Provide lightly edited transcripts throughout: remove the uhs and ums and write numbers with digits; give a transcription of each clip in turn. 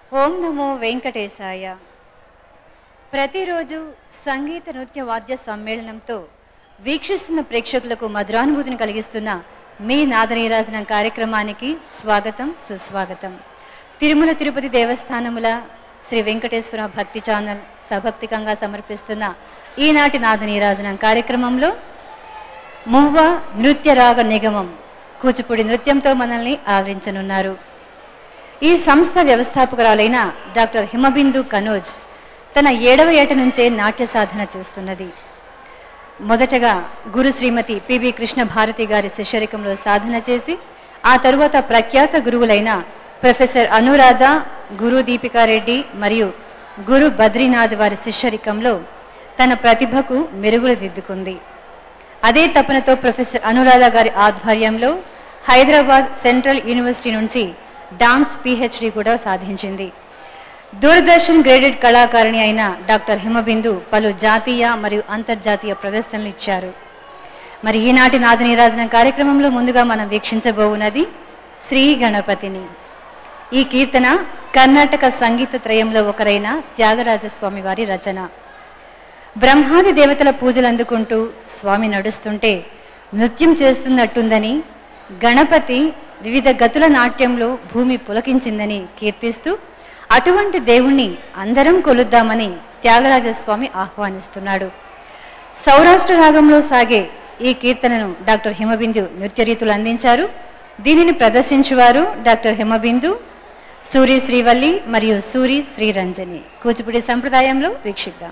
ఓం నమో వెంకటేశాయ. ప్రతిరోజు సంగీత నృత్య వాద్య సమ్మేళనంతో వీక్షిస్తున్న ప్రేక్షకులకు మధురానుభూతిని కలిగిస్తున్న మీ నాదనీరాజనం కార్యక్రమానికి స్వాగతం, సుస్వాగతం. తిరుమల తిరుపతి దేవస్థానముల శ్రీ వెంకటేశ్వర భక్తి ఛానల్ సభక్తికంగా సమర్పిస్తున్న ఈనాటి నాదనీరాజనం కార్యక్రమంలో మువ్వ నృత్య రాగ నిగమం కూచిపూడి నృత్యంతో మనల్ని ఆదరించనున్నారు. ఈ సంస్థ వ్యవస్థాపకురాలైన డాక్టర్ హిమబిందు కనోజ్ తన 7వ ఏట నుంచే నాట్య సాధన చేస్తున్నది. మొదటగా గురు శ్రీమతి పిబి కృష్ణ భారతి గారి శిష్యరికంలో సాధన చేసి ఆ తరువాత ప్రఖ్యాత గురువులైన ప్రొఫెసర్ అనురాధ, గురు దీపికారెడ్డి మరియు గురు బద్రీనాథ్ వారి శిష్యరికంలో తన ప్రతిభకు మెరుగులు దిద్దుకుంది. అదే తపనతో ప్రొఫెసర్ అనురాధ గారి ఆధ్వర్యంలో హైదరాబాద్ సెంట్రల్ యూనివర్సిటీ నుంచి డాన్స్ పిహెచ్డి కూడా సాధించింది. దూరదర్శన్ గ్రేడెడ్ కళాకారిణి అయిన డాక్టర్ హిమబిందు పలు జాతీయ మరియు అంతర్జాతీయ ప్రదర్శనలు ఇచ్చారు. మరి ఈనాటి నాదనీరాజనం కార్యక్రమంలో ముందుగా మనం వీక్షించబోవున్నది శ్రీ గణపతిని. ఈ కీర్తన కర్ణాటక సంగీత త్రయంలో ఒకరైన త్యాగరాజస్వామి వారి రచన. బ్రహ్మాది దేవతల పూజలు అందుకుంటూ స్వామి నడుస్తుంటే నృత్యం చేస్తున్నట్టుందని, గణపతి వివిధ గతుల నాట్యంలో భూమి పులకించిందని కీర్తిస్తూ అటువంటి దేవుణ్ణి అందరం కొలుద్దామని త్యాగరాజస్వామి ఆహ్వానిస్తున్నాడు. సౌరాష్ట్ర రాగంలో సాగే ఈ కీర్తనను డాక్టర్ హిమబిందు నృత్య రీతులు అందించారు. దీనిని ప్రదర్శించువారు డాక్టర్ హిమబిందు, సూరి శ్రీవల్లి మరియు సూరి శ్రీరంజని. కూచిపూడి సంప్రదాయంలో వీక్షిద్దాం.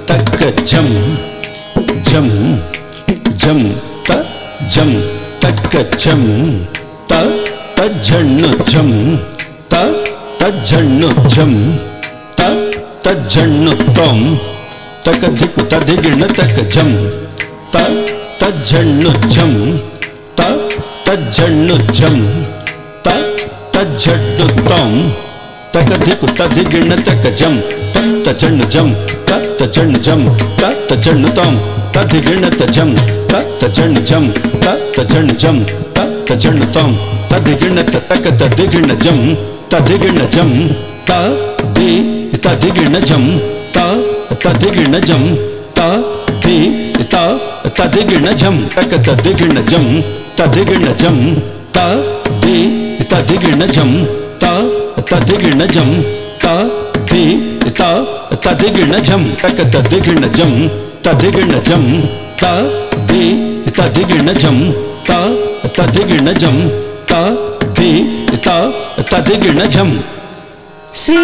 तक झम झम झम त झम तक झम त झण झम त झण झम त झण तम तक धिक तधिगिण तक झम त झण झम त झण झम त झण तम तक धिक तधिगिण तक झम त झण झम त झण झम त झण तम तधिगिण त झम त झण झम त झण झम त झण तम तधिगिण तक तधिगिण झम तधिगिण झम त दि तधिगिण झम तधिगिण झम त दि तधिगिण झम तक तधिगिण झम तधिगिण झम त दि तधिगिण झम तधिगिण झम त दि तधिगिण झम तक तधिगिण झम तधिगिण झम त दि तधिगिण झम तधिगिण झम त दि तधिगिण झम श्री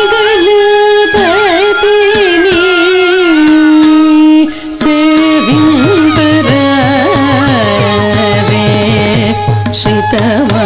गणपतिनी सेविंपरावे श्रितवा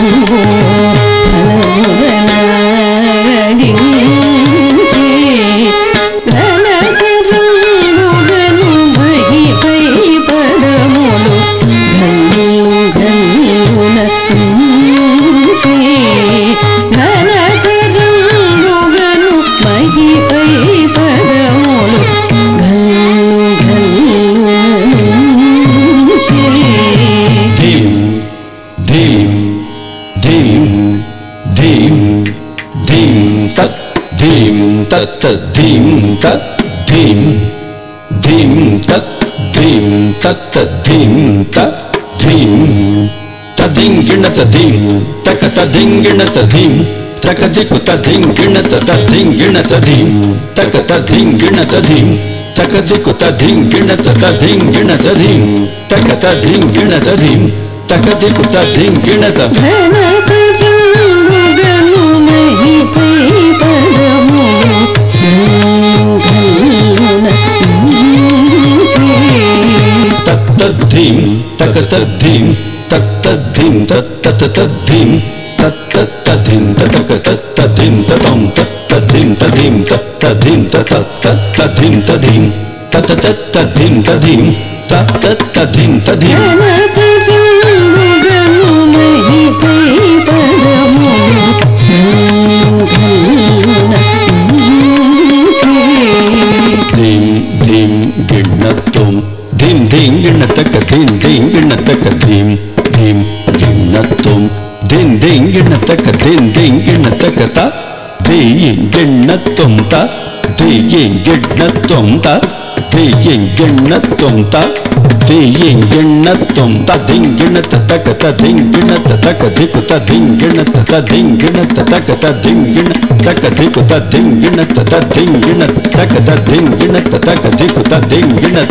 धीम तत् धीम धीम तत् धीम तत् धीम तत् धीम तदिंगिणत धीम तक तदिंगिणत धीम तक दिकु तदिंगिणत तदिंगिणत धीम तक तदिंगिणत धीम तक दिकु तदिंगिणत तदिंगिणत धीम तक तदिंगिणत धीम तक दिकु तदिंगिणत तत्तद्धीम तकतद्धीम तत्तद्धीम तत्तद्धीम तत्तद्धीम ततक तत्तद्धीम ततम तत्तद्धीम तद्धीम तत्तद्धीम तत्तद्धीम तद्धीम तत्तद्धीम तद्धीम तत्तद्धीम तद्धीम धीम धीम गिणत्तुम धीम धीम गिणतक धीम धीम गिणतक धीम धीम गिणत्तुम धीम धीम गिणतक धीम धीम गिणतक ता धीम गिणत्तुम ता धीम गिणत्तुम ता धीम गिणत्तुम ता धीम गिणत्तुम ता धीम गिणत तक धीम गिणत तक धिकु धीम गिणत धीम गिणत तक धीम गिणत तक धिकु धीम गिणत धीम गिणत तक धीम गिणत तक धिकु धीम गिणत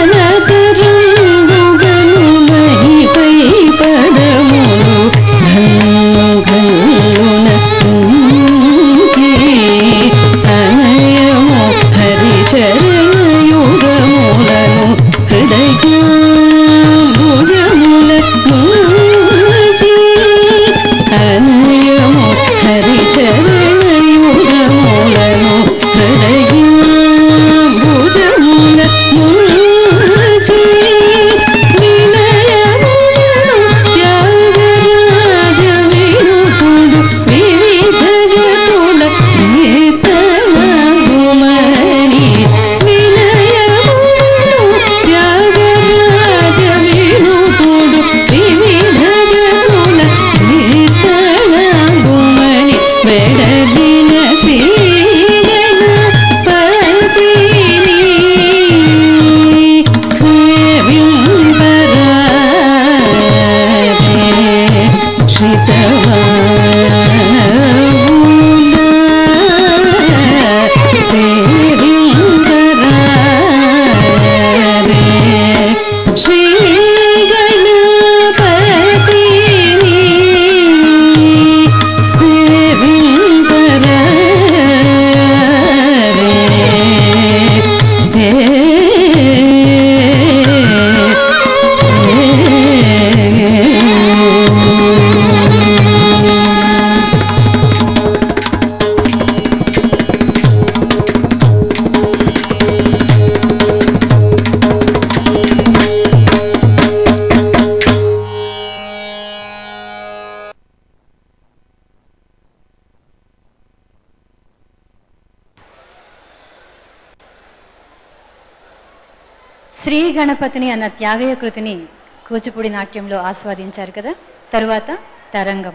శ్రీ గణపతిని అన్న త్యాగయ్య కృతిని కూచిపూడి నాట్యంలో ఆస్వాదించారు కదా. తరువాత తరంగం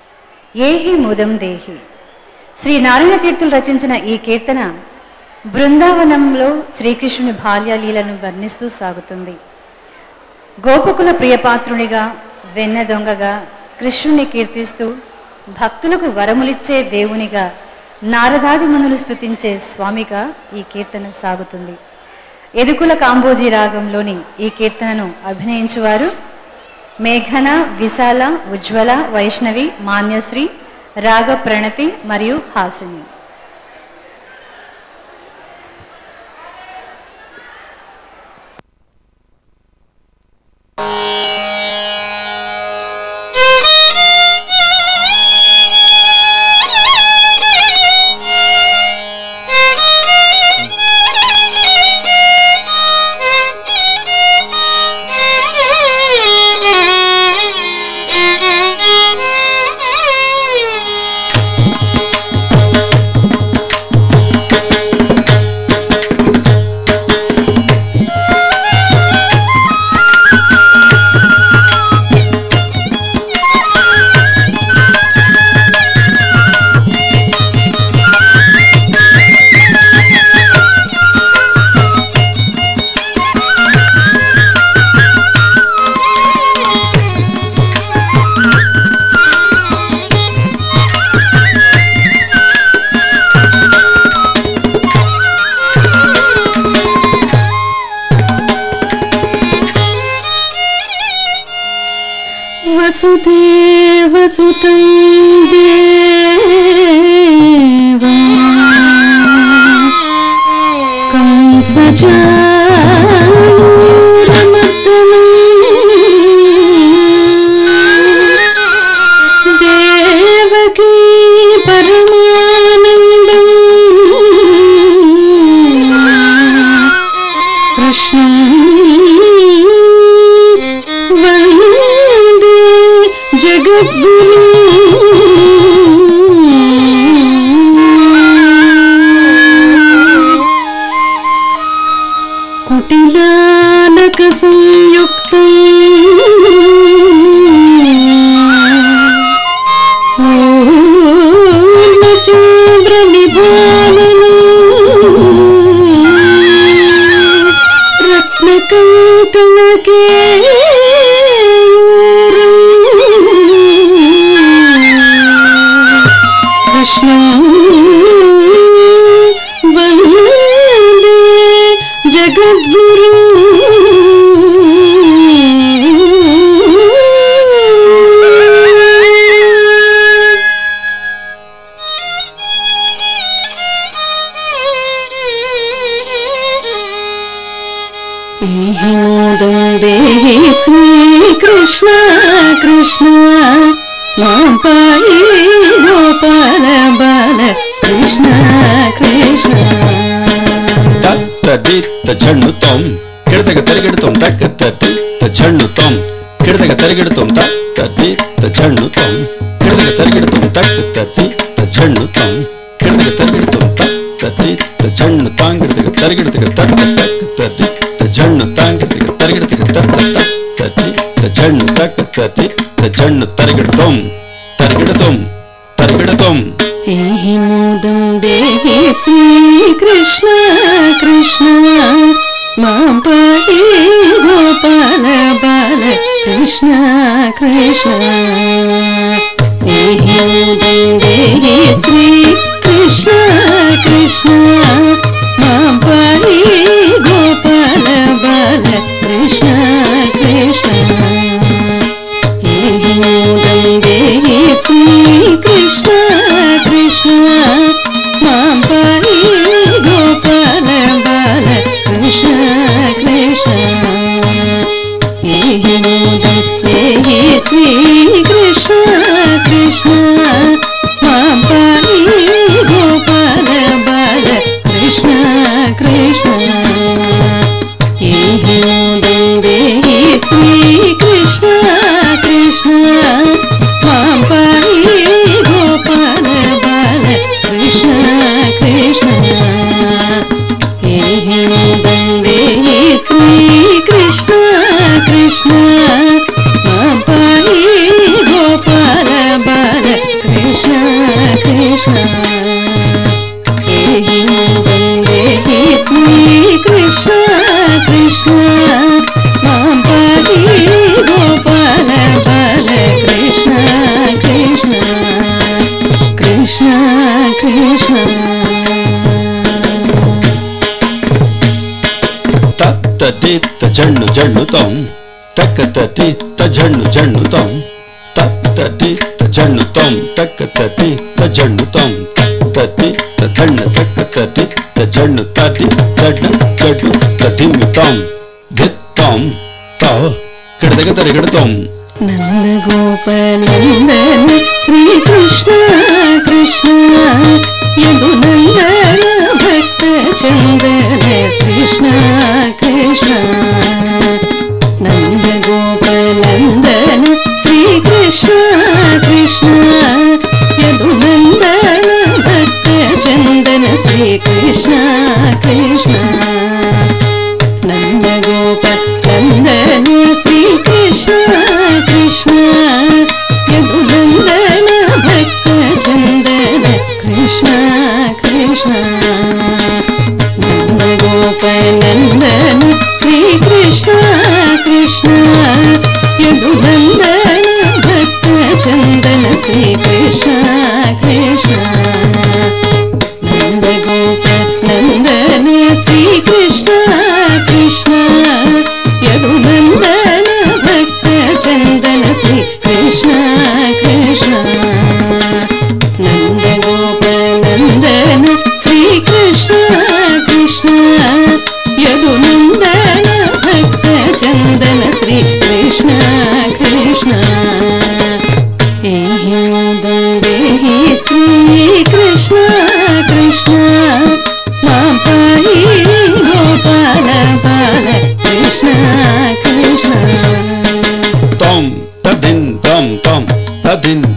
ఏహి ముదం దేహి. శ్రీ నారాయణ తీర్థులు రచించిన ఈ కీర్తన బృందావనంలో శ్రీకృష్ణుని బాల్యలీలను వర్ణిస్తూ సాగుతుంది. గోపకుల ప్రియపాత్రునిగా వెన్న దొంగగా కృష్ణుని కీర్తిస్తూ భక్తులకు వరములిచ్చే దేవునిగా నారదాది మునులు స్తుతించే స్వామిగా ఈ కీర్తన సాగుతుంది. ఎదుకుల కాంబోజీ రాగంలోని ఈ కీర్తనను అభినయించువారు మేఘన, విశాల, ఉజ్వల, వైష్ణవి, మాన్యశ్రీ, రాగ ప్రణతి మరియు హాసిని. దేవకీ పరమానందం కృష్ణం వందే జగద్గురు కుటిలానక సంయుక్తం చంద్ర నిభాననం రత్నకంకణకే కృష్ణం వందే జగద్గురు మోదం దేహి శ్రీకృష్ణ కృష్ణ మాం పాయి గోపాల బాల కృష్ణ కృష్ణ తత్తదిత్త ఝణుతం కిడతగ తరిగిడుతం తక్కతదిత్త ఝణుతం కిడతగ తరిగిడుతం తత్తదిత్త ఝణుతం కిడతగ తరిగిడుతం తక్కతదిత్త ఝణుతం కిడతగ తరిగిడుతం తత్తదిత్త ఝణుతం కిడతగ తరిగిడుతగ తత్తదిత్త ఝణుతం కిడతగ తరిగిడుతగ తత్తదిత్త ఝణుతం తత్తదిత్త ఝణు తరిగిడుతం తరిగిడుతం తరిగిడుతం ఏహి మోదం దేహి శ్రీకృష్ణ కృష్ణ మాం పాయి గోపాల బాల కృష్ణ కృష్ణ ఏహి మోదం దేహి శ్రీకృష్ణ కృష్ణ మాం పాయి గోపాల బాల కృష్ణ కృష్ణ ఏహి మోదం దేహి శ్రీకృష్ణ కృష్ణ మాం పాయి గోపాల బాల కృష్ణ కృష్ణ ఏహి మోదం దేహి శ్రీకృష్ణ కృష్ణ మాం పాయి గోపాల బాల కృష్ణ కృష్ణ ఏహి మోదం దేహి శ్రీకృష్ణ కృష్ణ మాం పాయి గోపాల బాల కృష్ణ కృష్ణ ఏహి మోదం దేహి శ్రీకృష్ణ కృష్ణ మాం పాయి గోపాల బాల కృష్ణ కృష్ణ ఏహి మోదం దేహి శ్రీకృష్ణ కృష్ణ మాం పాయి గోపాల బాల కృష్ణ కృష్ణ కృష్ణ కృష్ణ తత్తదిత్త ఝణు ఝణుతం తక్కతదిత్త ఝణు ఝణుతం తత్తదిత్త ఝణుతం తక్కతదిత్త ఝణుతం తత్తదిత్త ఝణ తక్కతదిత్త ఝణు తది ఝణ ఝడు తదిమితం ధిత్తం త కిడతగ తరిగిడుతం నందగోపనందన శ్రీకృష్ణ కృష్ణ యదునందన భక్త చందన కృష్ణ కృష్ణ నందగోపనందన శ్రీకృష్ణ కృష్ణ యదునందన భక్త చందన శ్రీకృష్ణ కృష్ణ నందగోపనందన శ్రీకృష్ణ కృష్ణ యదునందన భక్త చందన కృష్ణ కృష్ణ నందగోపనందన శ్రీకృష్ణ కృష్ణ యదునందన భక్త చందన శ్రీకృష్ణ కృష్ణ నందగోపనందన శ్రీకృష్ణ కృష్ణ యదునందన భక్త చందన శ్రీకృష్ణ కృష్ణ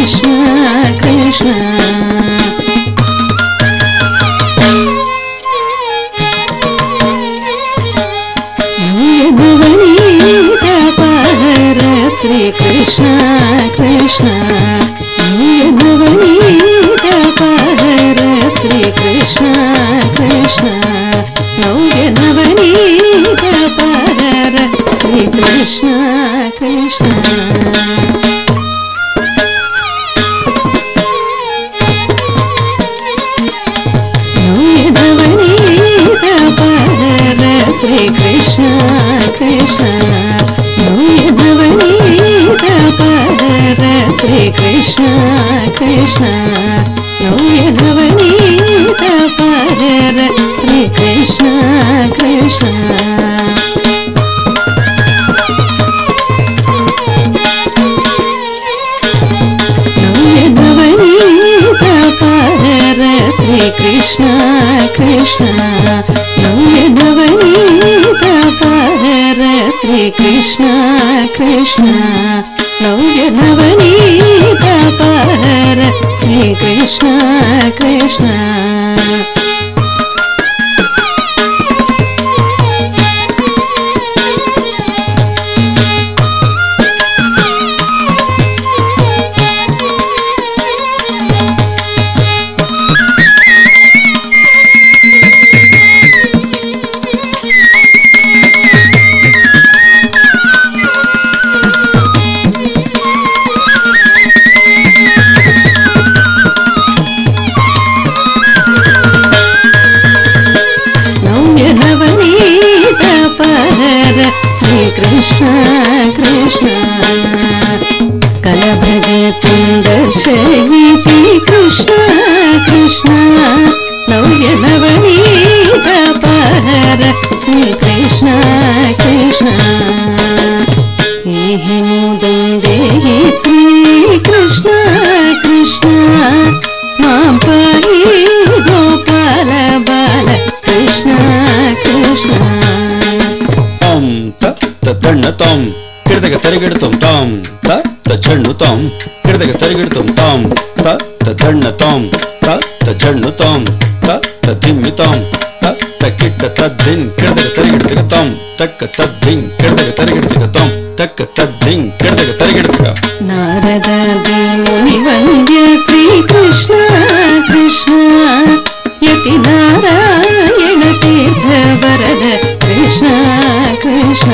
కృష్ణ కృష్ణ నవనీత పహర శ్రీ కృష్ణ కృష్ణ నవనీత పహర శ్రీ కృష్ణ కృష్ణ నవనీత పహర శ్రీ కృష్ణ కృష్ణ నవనీత పహర శ్రీ కృష్ణ కృష్ణ నవనీత పహర శ్రీ కృష్ణ కృష్ణ నవనీత పహర శ్రీ కృష్ణ కృష్ణ నవనీత పహర శ్రీ కృష్ణ కృష్ణ నవనీత పహర శ్రీ కృష్ణ కృష్ణ నవనీత పహర శ్రీ కృష్ణ కృష్ణ నవనీత పహర శ్రీ కృష్ణ కృష్ణ కలభగతుం దర్శయితి కృష్ణ కృష్ణ నవనీత పహర శ్రీ కృష్ణ కృష్ణ ఏహి ముదం దేహి శ్రీ కృష్ణ కృష్ణ మాం పాహి గోపాల బాల కృష్ణ కృష్ణ తం తన్న తం కిడదగ తరిగెడుతాం తాం తచ్చణుతాం కిడదగ తరిగెడుతాం తాం తచ్చణుతాం తచ్చణుతాం తదిమ్మితాం తక్కిట్ట తద్దిన్ కిడదగ తరిగెడుతాం తక్క తద్దిన్ కిడదగ తరిగెడుతాం తక్క తద్దిన్ కిడదగ తరిగెడుతా నారదాది ముని వంద్య శ్రీ కృష్ణ కృష్ణ యతి నారాయణ తీర్థ వరద కృష్ణ కృష్ణ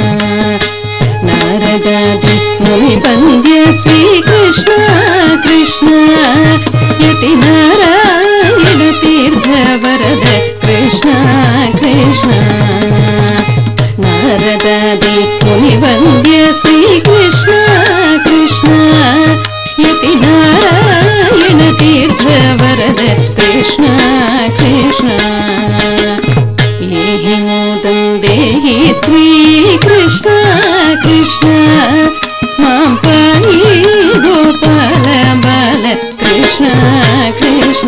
నారదాది ముని వంద్య శ్రీ కృష్ణ కృష్ణ యతి నారాయణ తీర్థ వరద కృష్ణ కృష్ణ నారదాది ముని వంద్య శ్రీ కృష్ణ కృష్ణ యతి నారాయణ తీర్థ వరద కృష్ణ కృష్ణ ఏహి మోదం దేహి శ్రీ కృష్ణ కృష్ణ మాం పాహి గోపాల బాల కృష్ణ కృష్ణ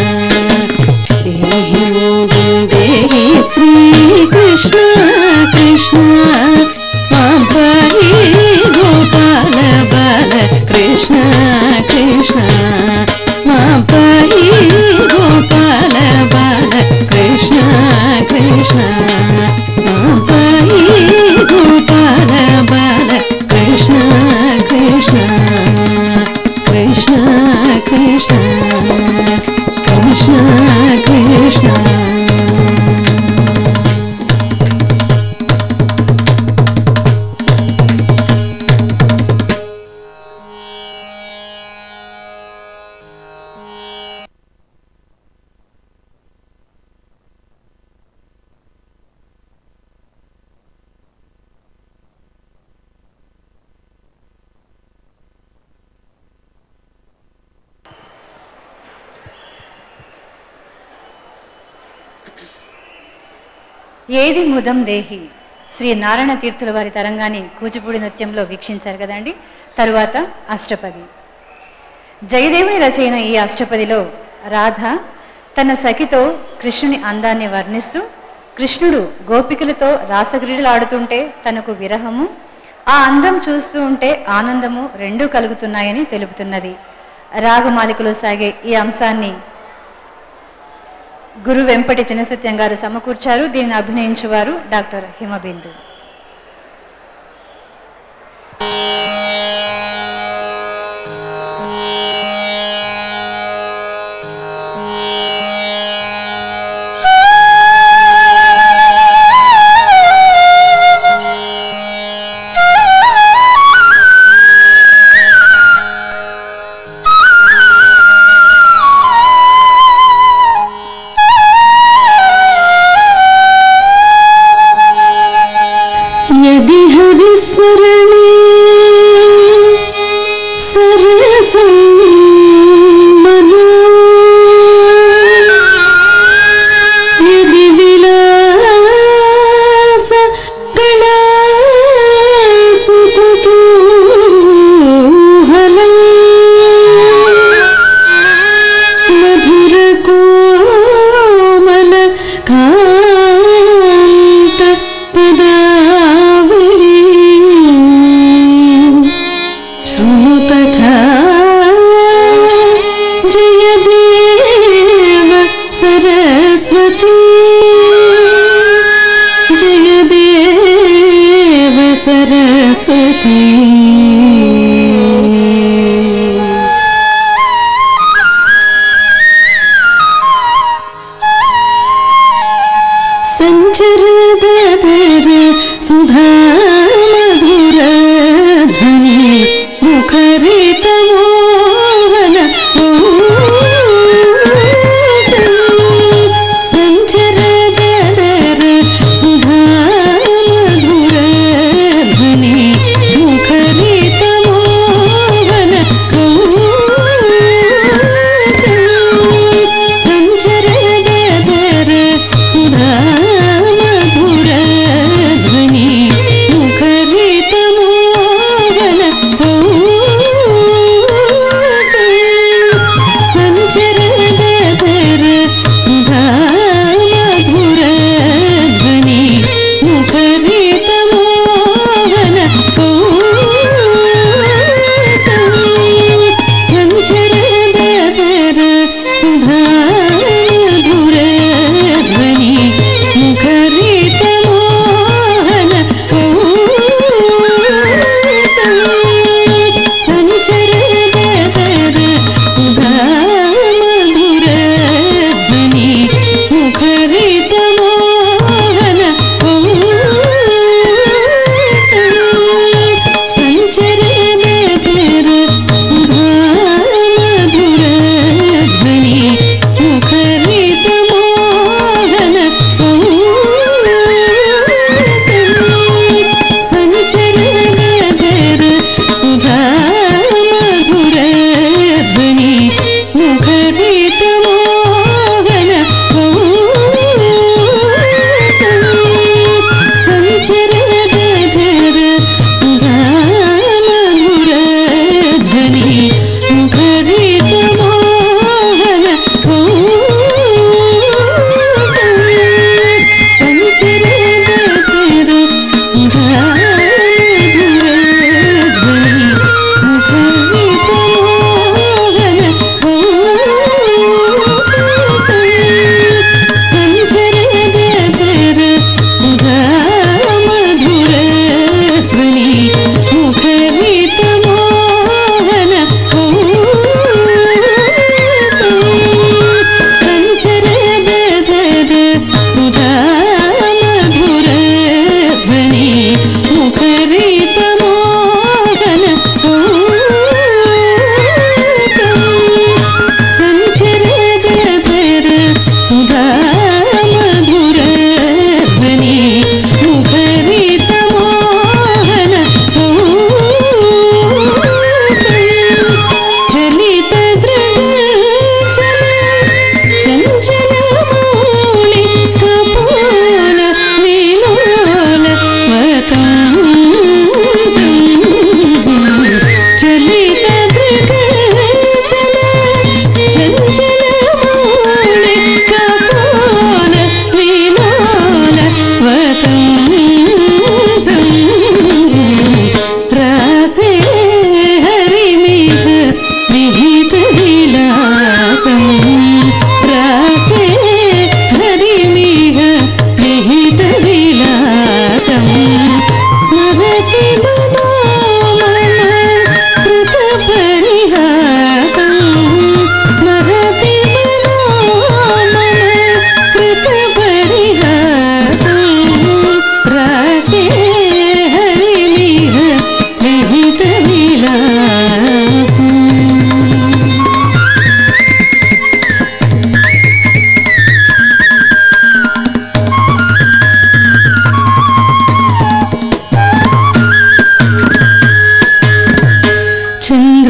ఏహి మోదం దేహి శ్రీ కృష్ణ కృష్ణ మాం పాహి గోపాల బాల కృష్ణ కృష్ణ మాం పాహి గోపాల బాల కృష్ణ కృష్ణ మాం పాహి గోపాల బాల కృష్ణ కృష్ణ కృష్ణ కృష్ణ కృష్ణ కృష్ణ ఏది ముదం దేహి శ్రీ నారాయణ తీర్థుల వారి తరంగాన్ని కూచిపూడి నృత్యంలో వీక్షించారు కదండి. తరువాత అష్టపది. జయదేవుని రచయిన ఈ అష్టపదిలో రాధ తన సఖితో కృష్ణుని అందాన్ని వర్ణిస్తూ, కృష్ణుడు గోపికలతో రాసక్రీడలు ఆడుతుంటే తనకు విరహము, ఆ అందం చూస్తూ ఉంటే ఆనందము రెండూ కలుగుతున్నాయని తెలుపుతున్నది. రాగమాలికలో సాగే ఈ అంశాన్ని గురు వెంపటి చినసత్యం గారు సమకూర్చారు. దీన్ని అభినయించువారు డాక్టర్ హిమబిందు. मुखर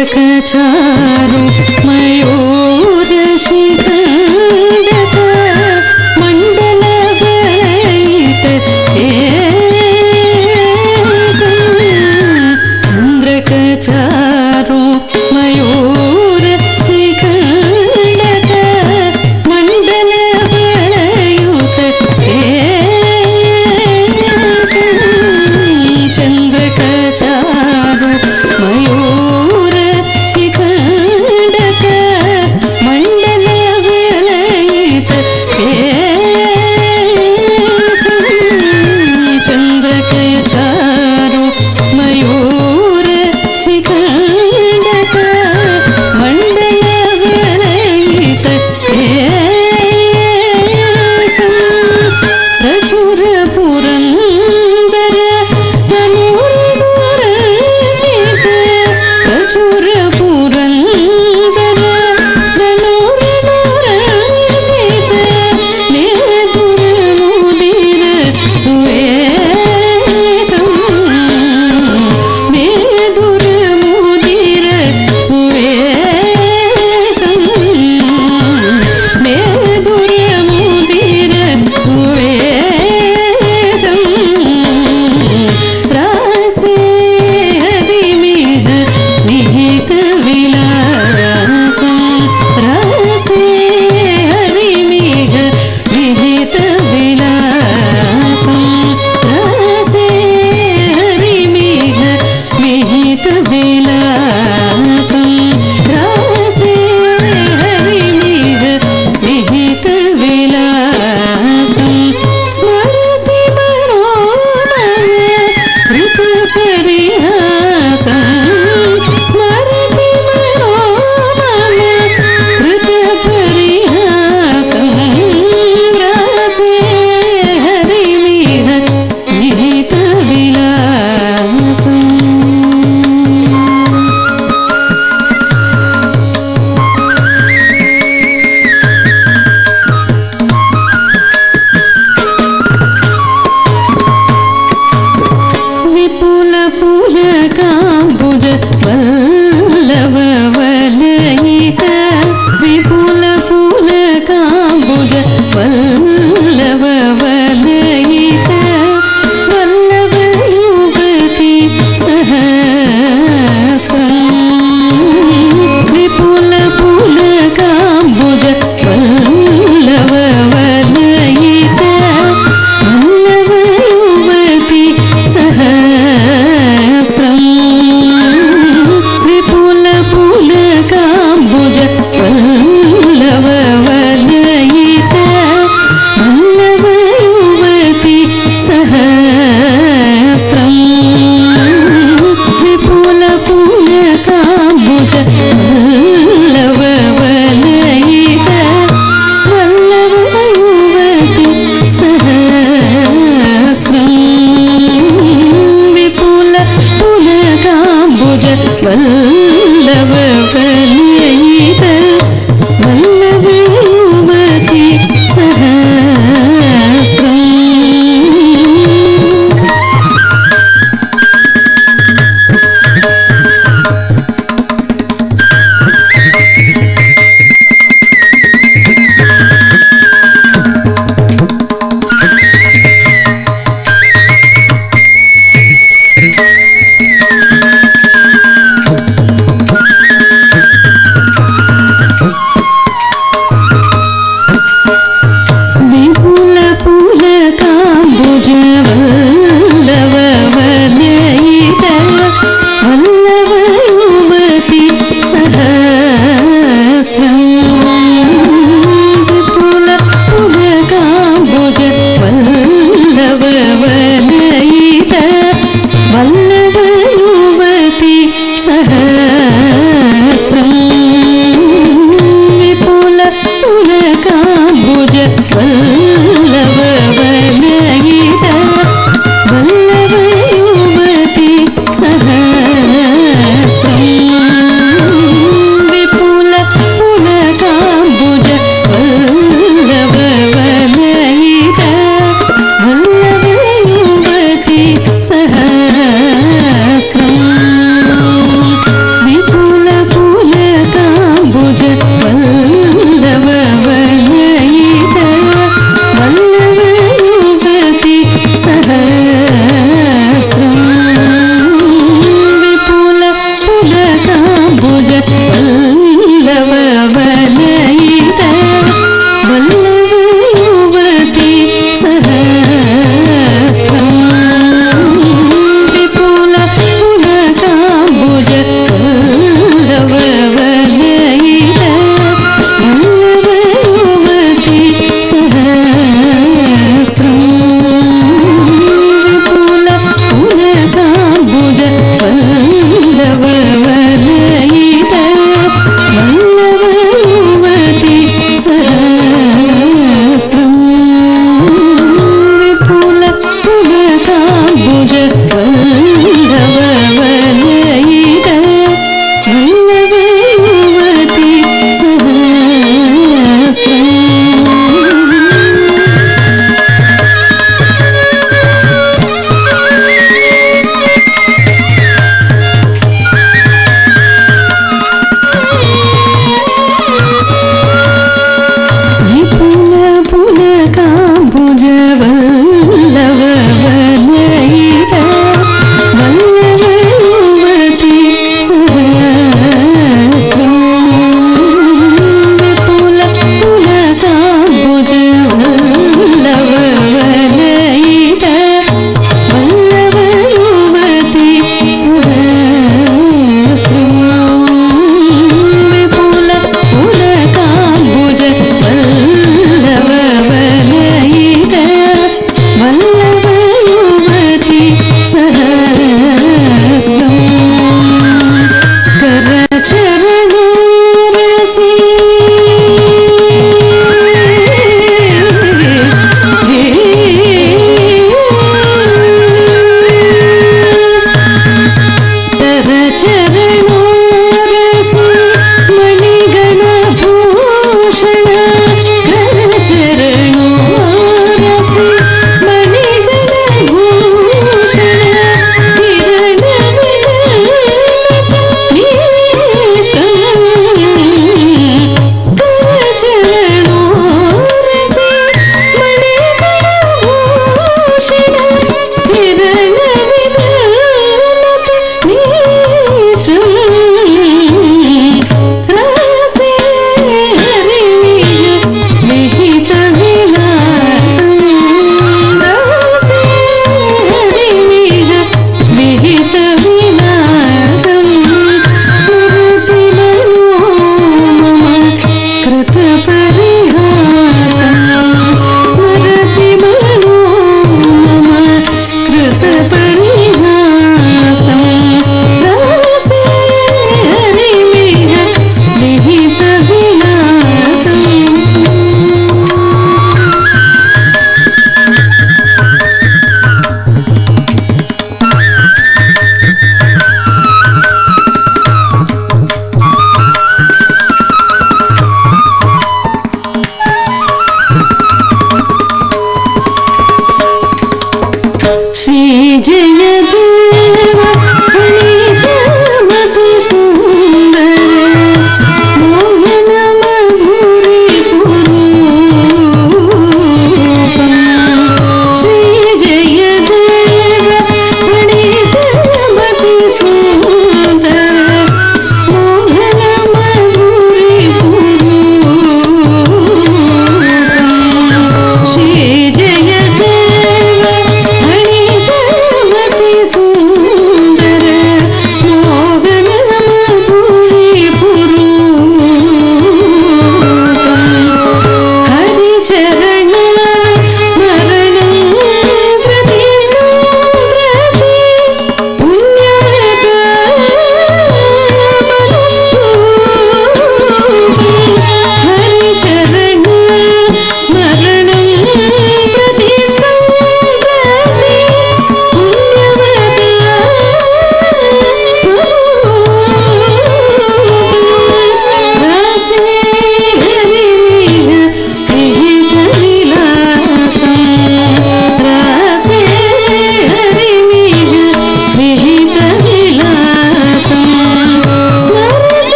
चन्द्रकचारु मयूरशिखण्डक मण्डलवलयित चन्द्रकचारु मयूरशिखण्डक मण्डलवलयुत चन्द्रकचारु मयूरशिखण्डक मण्डलवलयुत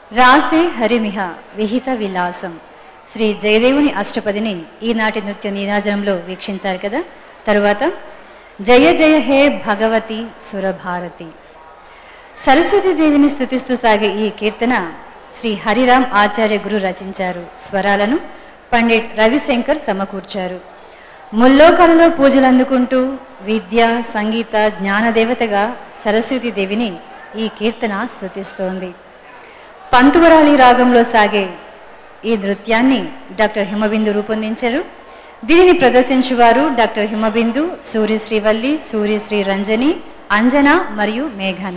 రాసే హరిమిహ విహిత విలాసం శ్రీ జయదేవుని అష్టపదిని ఈనాటి నృత్య నీరాజనంలో వీక్షించారు కదా. తరువాత జయ జయ హే భగవతి సురభారతి. సరస్వతీ దేవిని స్తుతిస్తూ సాగే ఈ కీర్తన శ్రీ హరిరామ్ ఆచార్య గురు రచించారు. స్వరాలను పండిట్ రవిశంకర్ సమకూర్చారు. ముల్లోకాలలో పూజలు అందుకుంటూ విద్య సంగీత జ్ఞానదేవతగా సరస్వతీ దేవిని ఈ కీర్తన స్తుతిస్తోంది. పంతువరాళి రాగంలో సాగే ఈ నృత్యాన్ని డాక్టర్ హిమబిందు రూపొందించారు. దీనిని ప్రదర్శించువారు డాక్టర్ హిమబిందు, సూర్యశ్రీవల్లి, సూర్యశ్రీ రంజని, అంజన మరియు మేఘన.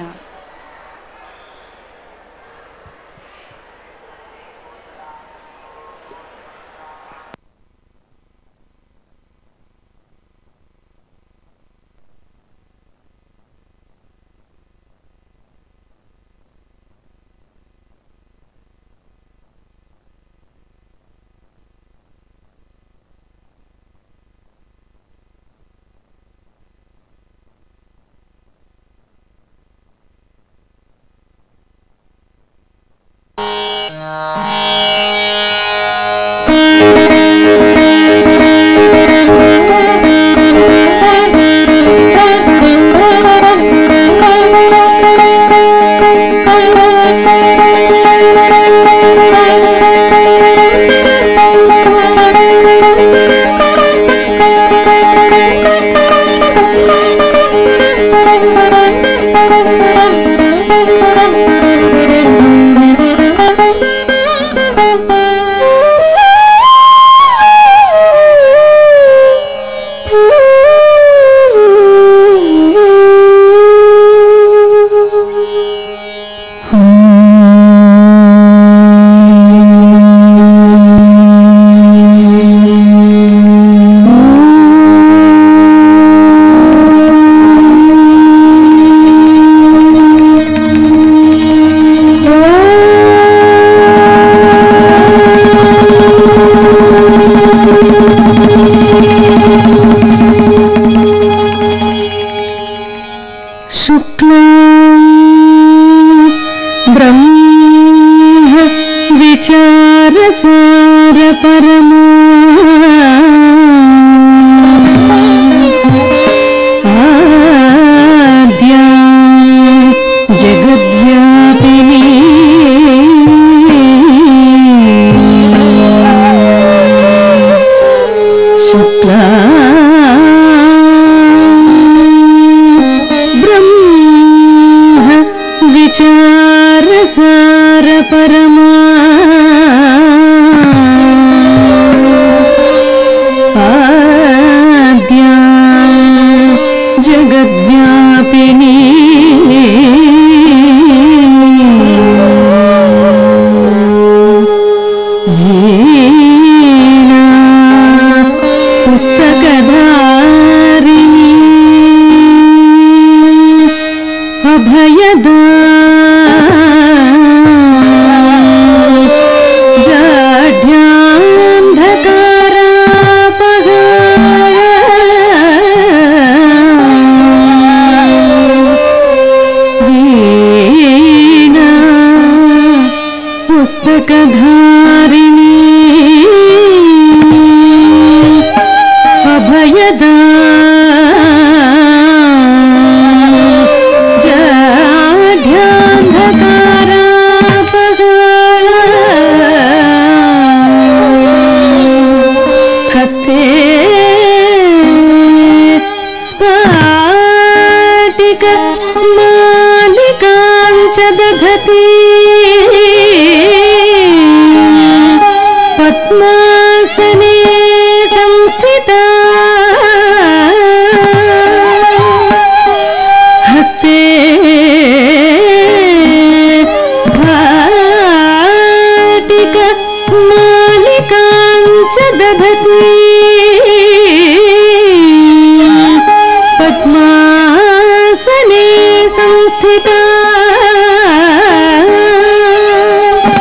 पद्मासने संस्थिता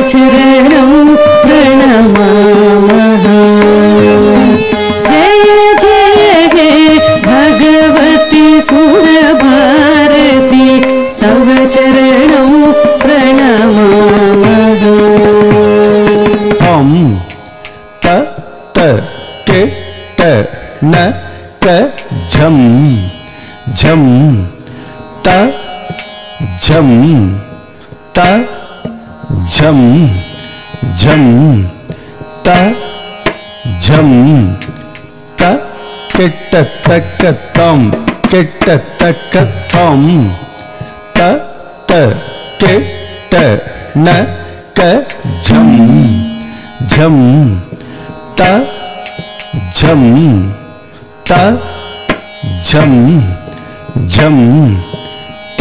चरणौ प्रणमामः। जय जय हे भगवती सुरभारती तव चरणौ प्रणमामः। हम त त के ट न क झम झम त झम त झम झम त झम त किट तक तम किट तक तम त त के ट न क झम झम त झम त झम झम त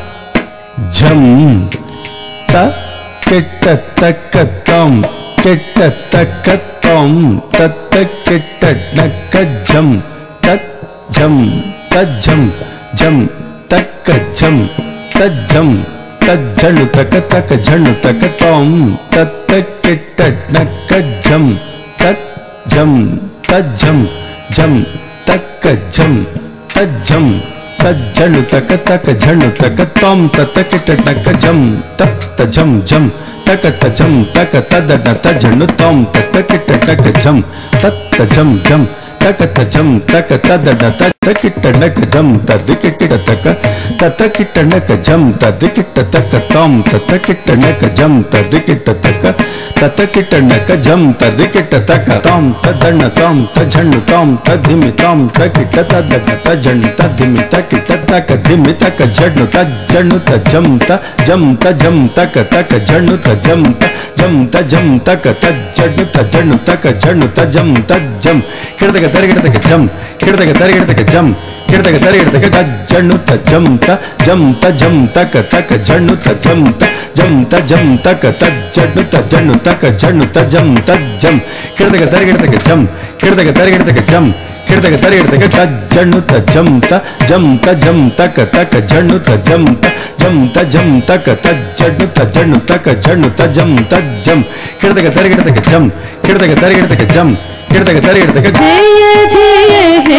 झम त किट तक तम किट तक तम तत किट नक झम तत झम तझम झम तक झम तझम तझनु तक तक झनु तक तम तत किट नक झम तत झम तझम झम तक झम तझम तझनु तक तक झनु तक तम तत किट नक झम तत झम झम तक तझम तक तद न तझनु तम तत किट नक झम तत झम झम तक तझम तक तद न तत किट नक झम तद किट तक तत किट नक झम तद किट तक तम तत किट नक झम तद किट तक तत किट नक झम तद किट तक तम तदन तम तझनु तम तधिमि तम तकिट तद तझनु तधिमि तकिट तक धिमि तक झनु तझनु तझम तझम तझम तक तक झनु तझम तझम तझम तक तझनु तझनु तक झनु तझम तझम किड़तक तरिगिड़तक झम किड़तक तरिगिड़तक झम किड़तक तरिगिड़तक तझनु तझम तझम तझम तक तक झनु तझम तझम तझम तक तझनु तझनु तक झनु तझम तझम किड़तक तरिगिड़तक झम किड़तक तरिगिड़तक झम किड़तक तरिगिड़तक तझनु तझम तझम तझम तक तक झनु तझम तझम तझम तक तझनु तझनु तक झनु तझम तझम किड़तक तरिगिड़तक झम किड़तक तरिगिड़तक झम किड़तक तरिगिड़तक जय जय हे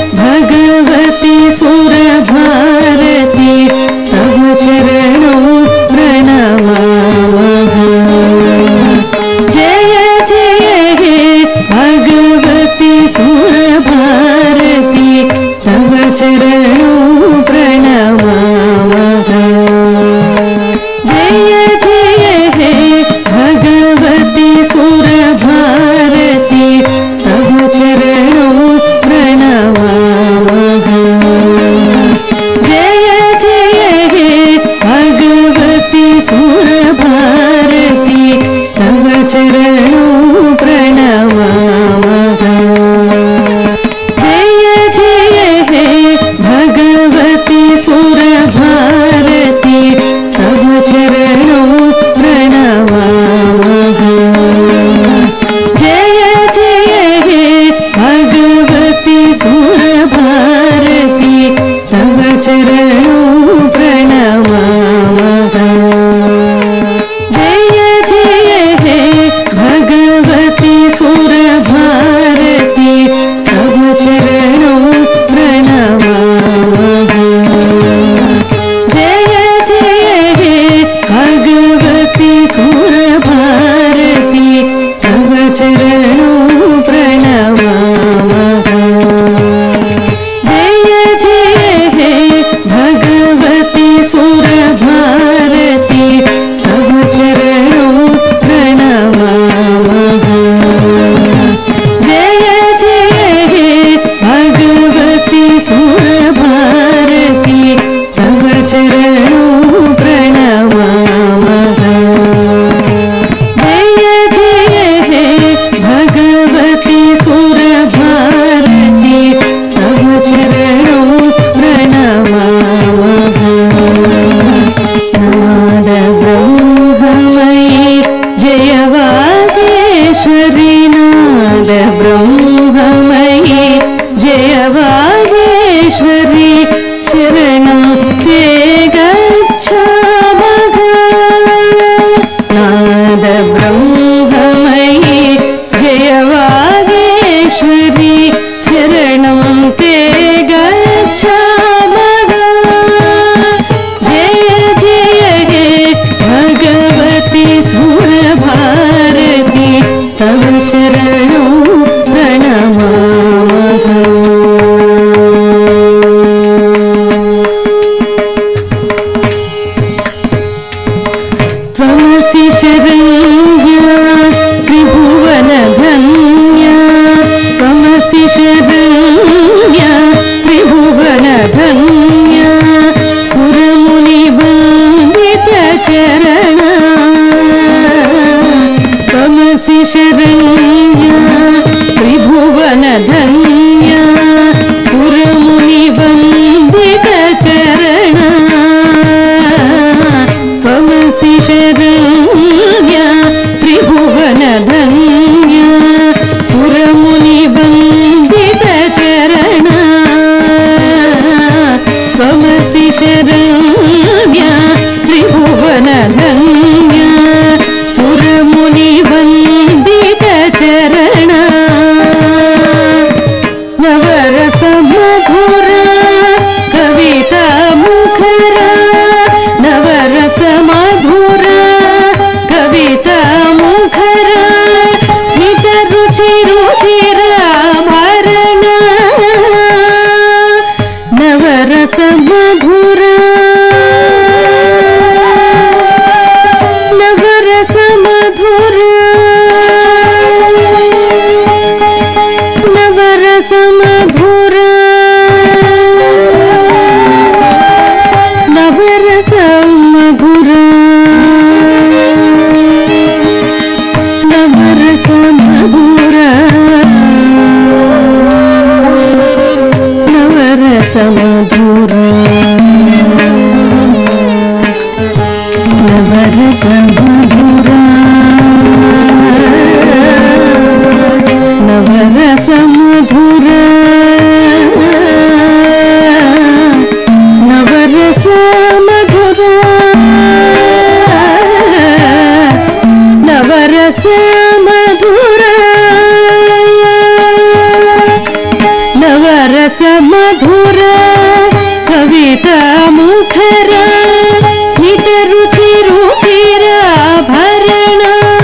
भगवती सुरभारती तव चरणौ प्रणमामः। जय जय हे भगवती सुरभारती तव चरणौ प्रणमामः। जय जय हे भगवती सुरभारती तव चरणौ प्रणमामः। जय जय हे भगवती सुरभारती तव चरणौ प्रणमामः। जय जय हे भगवती सुरभारती तव चरणौ प्रणमामः। जय जय हे भगवती सुरभारती तव चरणौ प्रणमामः। जय जय हे भगवती सुरभारती तव चरणौ प्रणमामः। जय जय हे भगवती सुरभारती तव चरणौ प्रणमामः। जय जय हे भगवती सुरभारती तव चरणौ प्रणमामः। जय जय हे भगवती सुरभारती तव चरणौ प्रणमामः। जय जय हे भगवती सुरभारती तव चरणौ प्रणमामः। नाद ब्रह्ममयी जय वागेश्वरी नाद ब्रह्ममयी जय वागेश्वरी शरणं ते गच्छामः। नाद तव रस मधुर कविता मुखर स्मित रुचि रुचिराभरण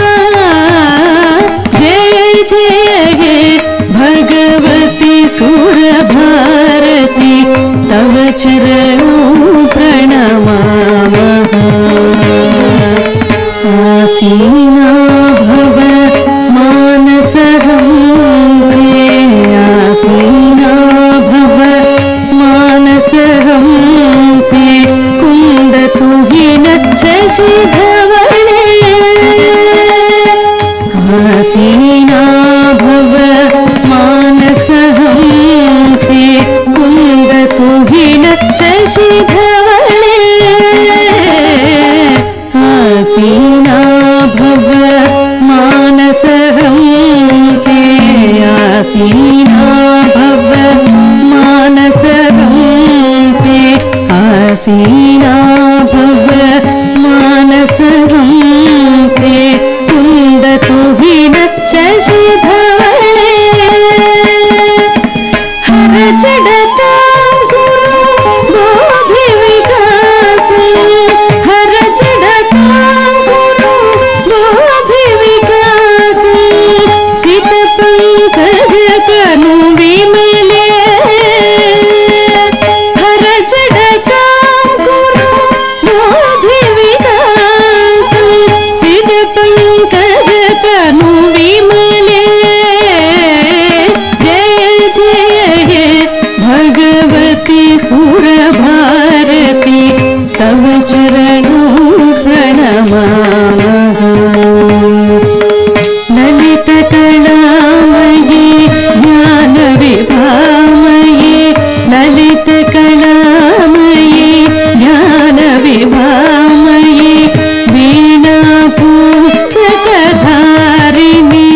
जय जय हे भगवती सुरभारती तव चरणों प्रणमामः आसीना भव मानसहंसे आसीना भव मानसहंसे कुन्दतु हि नच्छसि धवले आसीना भव मानसहंसे कुन्दतु हि नच्छसि धवले आसीना भव मानसहंसे आसीना भव मानसहंसे आसीना भव मानसहंसे कुन्दतु हि नच्छसि धवले हर जडतां गुरु बोधिविकास हर जडतां गुरु बोधिविकास सित पंकज कनु विमले हर जडतां गुरु बोधिविकास सित पंकज कनु विमले जय जय हे भगवती सुरभारती तव चरणों प्रणमामः ललित कलामयी ज्ञान विभामयी ललित कलामयी ज्ञान विभामयी वीणा पुस्तकधारिणी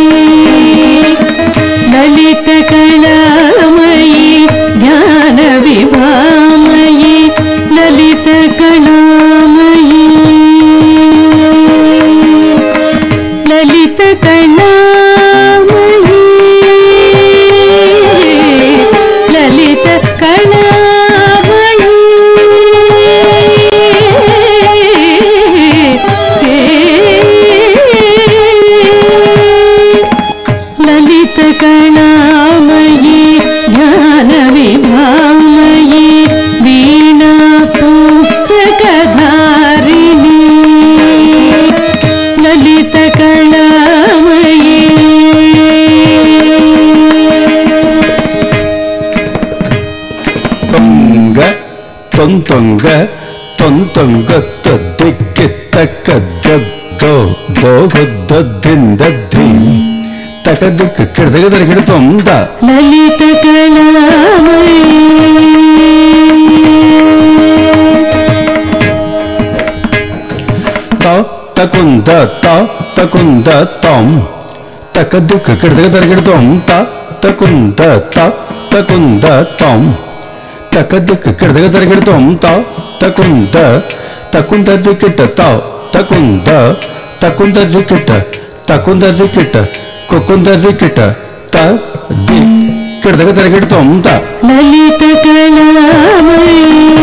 ललित कलामयी ज्ञान विभामयी ललित कलामयी ललित कलामयी ललित कलामयी ललित कलामयी ज्ञान विभामयी वीणा पुस्तकधारिणी ललित कलामयी ತೊಂಗ ತೊಂತೊಂಗ ತೊಂತೊಂಗ ದಿಕ್ಕಿತ್ತಕ್ಕ ದೋ ದಿಂದ ಧೀಂ ತಕ ದಿಕ್ಕ ಕಿಡದಗದರ ಕಿಡತೊಂದ ललित कलामयी ತಕುಂದ ತಕುಂದ ತೊಂ ತಕ ದಿಕ್ಕ ಕಿಡದಗದರ ಕಿಡತೊಂ ತಕುಂದ ತಕುಂದ ತೊಂ ತಕ ದಿಕ್ಕ ಕಿಡದಗದರ ಕಿಡತೊಂ ತಕುಂದ ತಕುಂದ ದಿಕ್ಕಿಟ್ಟ ತಕುಂದ ತಕುಂದ ದಿಕ್ಕಿಟ್ಟ ತಕುಂದ ದಿಕ್ಕಿಟ್ಟ ಕುಕುಂದ ದಿಕ್ಕಿಟ್ಟ ತ ದಿ ಕಿಡದಗದರ ಕಿಡತೊಂ ललित कलामयी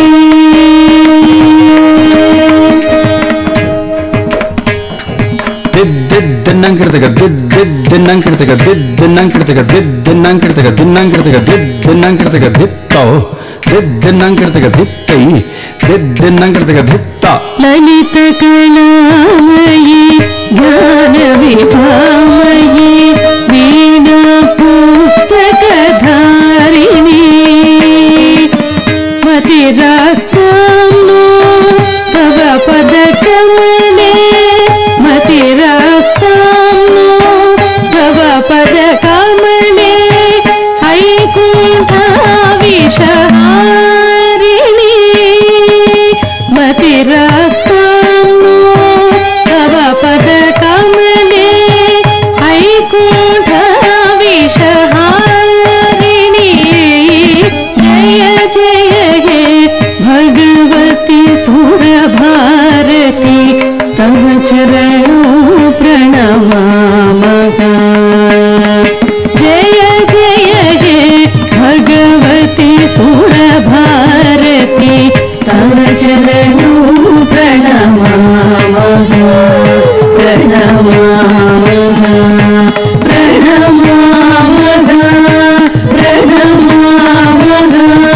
ದಿನ್ನಂಕಿರ್ತಗ ದಿನ್ನಂಕಿರ್ತಗ ದಿನ್ನಂಕಿರ್ತಗ ದಿನ್ನಂಕಿರ್ತಗ ದಿನ್ನಂಕಿರ್ತಗ ದಿನ್ನಂಕಿರ್ತಗ ದಿತ್ತೋ ದಿನ್ನಂಕಿರ್ತಗ ದಿತ್ತೈ ದಿನ್ನಂಕಿರ್ತಗ ದಿತ್ತ ललित कलामयी ज्ञान विभामयी वीणा पुस्तकधारिणी मतिरास्तां नो तव पदकमले मतिरास्तां नो तव पदकमले ऐकुण्ठाविषहारिणी मतिरास्तां नो तव पदकमले ऐकुण्ठाविषहारिणी जय जय हे भगवती सुरभारती तव चरणों प्रणमामः जय जय हे भगवती भगवती सुरभारती तव चरणों प्रणमामः प्रणमामः प्रणमामः प्रणमामः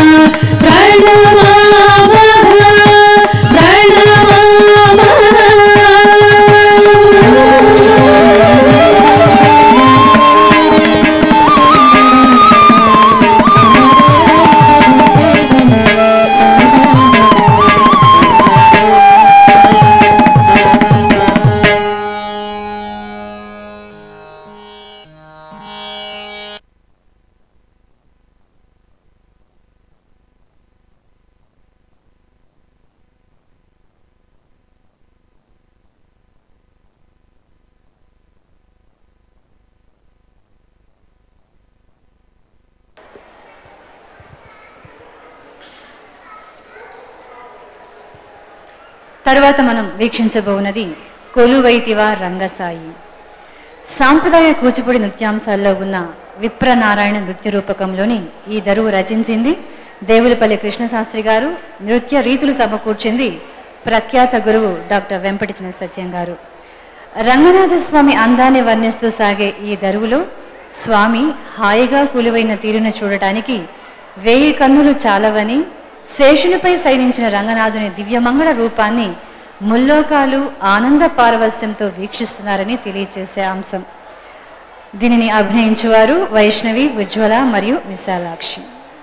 తర్వాత మనం వీక్షించబోనది కొలువైతివా రంగసాయి. సాంప్రదాయ కూచిపూడి నృత్యాంశాల్లో ఉన్న విప్రనారాయణ నృత్య రూపకంలోని ఈ దరువు రచించింది దేవులపల్లి కృష్ణశాస్త్రి గారు. నృత్య రీతులు సమకూర్చింది ప్రఖ్యాత గురువు డాక్టర్ వెంపటి చిన్న సత్యం గారు. రంగనాథ స్వామి అందాన్ని వర్ణిస్తూ సాగే ఈ దరువులో స్వామి హాయిగా కొలువైన తీరును చూడటానికి 1000 కన్నులు చాలవని, శేషునిపై శయనించిన రంగనాథుని దివ్యమంగళ రూపాన్ని ముల్లోకాలు ఆనంద పారవస్యంతో వీక్షిస్తున్నారని తెలియజేసే అంశం. దీనిని అభినయించువారు వైష్ణవి, ఉజ్వల మరియు విశాలాక్షి.